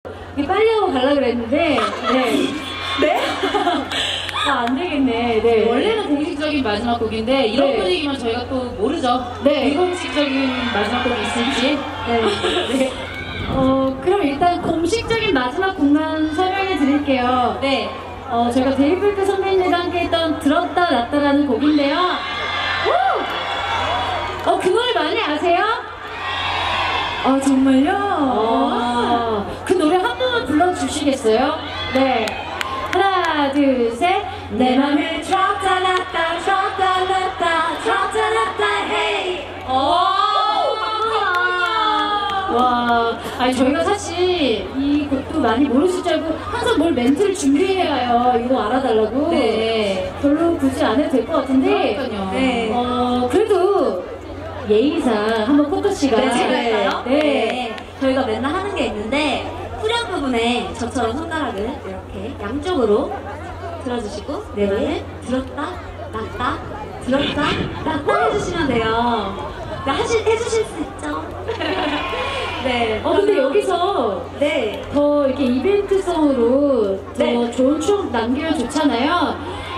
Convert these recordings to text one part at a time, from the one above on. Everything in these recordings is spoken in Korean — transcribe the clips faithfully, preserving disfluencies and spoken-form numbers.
빨리 하고 가려고 그랬는데, 네. 네? 아, 안 되겠네. 네. 원래는 공식적인 마지막 곡인데, 이런 네. 분위기면 저희가 또 모르죠. 네. 비공식적인 마지막 곡이 있을지. 네. 네. 어, 그럼 일단 공식적인 마지막 곡만 설명해 드릴게요. 네. 어, 저희가 데이브레이크 선배님과 함께 했던 들었다 놨다라는 곡인데요. 오! 어, 그 노래 많이 아세요? 아, 정말요? 어, 그 노래 한 번만 불러주시겠어요? 네. 하나, 둘, 셋. 내 맘을 들었다 놨다, 들었다 놨다, 들었다 놨다, 헤이. 와, 아니 저희가 사실 이 곡도 많이 모르실 줄 알고 항상 뭘 멘트를 준비해야 해요. 이거 알아달라고. 네. 별로 굳이 안 해도 될 것 같은데. 그러니까요. 네. 어, 그래도 예의상 한번 코토 씨가. 네, 제가 할까요? 네. 네. 저희가 맨날 하는 게 있는데 후렴 부분에 저처럼 손가락을 이렇게 양쪽으로 들어주시고 내 맘을 들었다 놨다 들었다 놨다 해주시면 돼요. 네, 하실, 해주실 수 있죠? 네. 어, 근데 여기서 네. 더 이렇게 이벤트성으로 더 네. 좋은 추억 남기면 좋잖아요.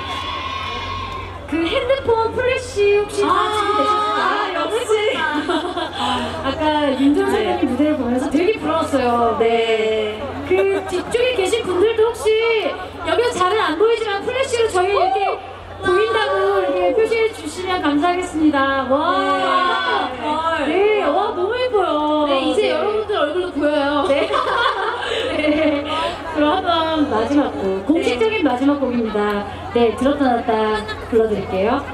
그 핸드폰 플래시 혹시 다 준비되셨어요? 아, 역시. 아까 윤정 네. 선배님 무대를 보면서 되게 부러웠어요. 네. 그 뒤쪽에 계신 분들도 혹시 여기서 잘은 안 보이지만 플래시로 저희 이렇게 보인다고 이렇게 표시해 주시면 감사하겠습니다. 와, 네. 네, 와 너무 예뻐요. 네, 이제 네. 여러분들 얼굴도 보여요. 네. 네. 그럼 한번 마지막 곡, 공식적인 마지막 곡입니다. 네, 들었다 놨다 불러드릴게요.